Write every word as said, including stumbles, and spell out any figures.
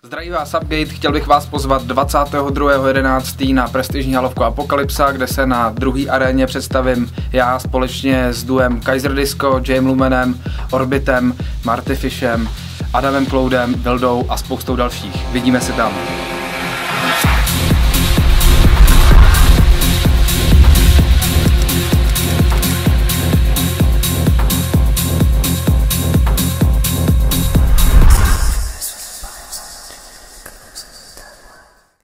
Zdraví vás Upgate, chtěl bych vás pozvat dvacátého druhého jedenáctého na prestižní halovku Apokalypsa, kde se na druhé aréně představím já společně s duem Kaiser Disco, James Lumenem, Orbitem, Martyfishem, Adamem Cloudem, Vildou a spoustou dalších. Vidíme se tam.